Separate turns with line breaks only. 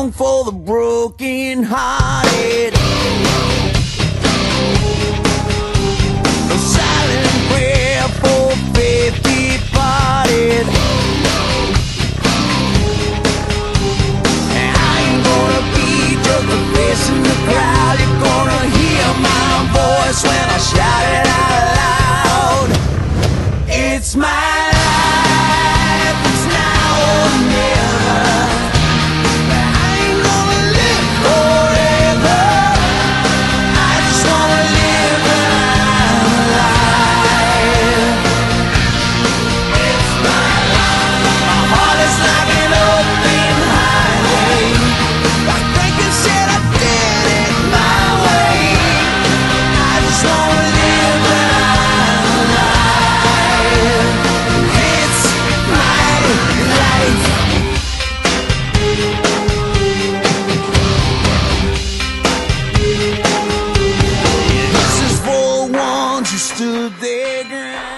song for the broken hearted. A silent prayer for faith departed. And I ain't gonna be just a face in the crowd. You're gonna hear my voice when I shout it out loud. It's my life, it's now or never. I ain't gonna live forever. I just wanna live when I'm alive. It's my life. My heart is like an open highway. Like Franklin said, I did it my way. I just wanna live when I'm alive. It's my life. This is for the ones who stood their ground.